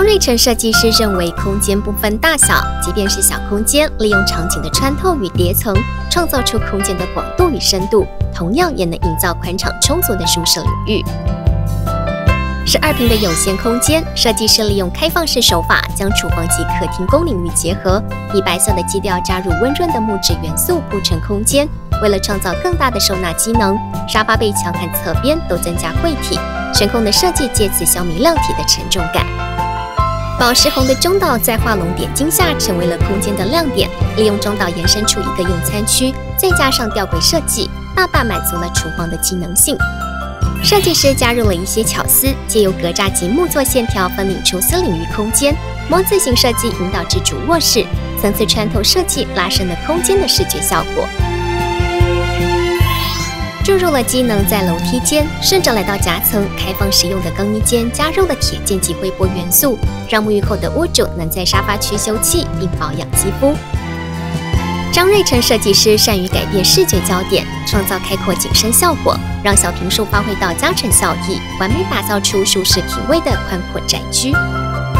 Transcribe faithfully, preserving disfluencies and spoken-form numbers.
瑞成设计师认为，空间不分大小，即便是小空间，利用场景的穿透与叠层，创造出空间的广度与深度，同样也能营造宽敞充足的舒适领域。十二平的有限空间，设计师利用开放式手法，将厨房及客厅公领域结合，以白色的基调加入温润的木质元素铺成空间。为了创造更大的收纳机能，沙发背墙和侧边都增加柜体，悬空的设计借此消弭量体的沉重感。宝石红的中岛在画龙点睛下成为了空间的亮点，利用中岛延伸出一个用餐区，再加上吊柜设计，大大满足了厨房的机能性。设计师加入了一些巧思，借由格栅及木作线条分离出私领域空间，模字形设计引导至主卧室，层次穿透设计拉伸了空间的视觉效果。注入了机能在楼梯间，顺着来到夹层，开放使用的更衣间加入了铁件及微波元素，让沐浴后的屋主能在沙发区休憩并保养肌肤。张瑞成设计师善于改变视觉焦点，创造开阔景深效果，让小坪数发挥到加成效益，完美打造出舒适品味的宽阔宅居。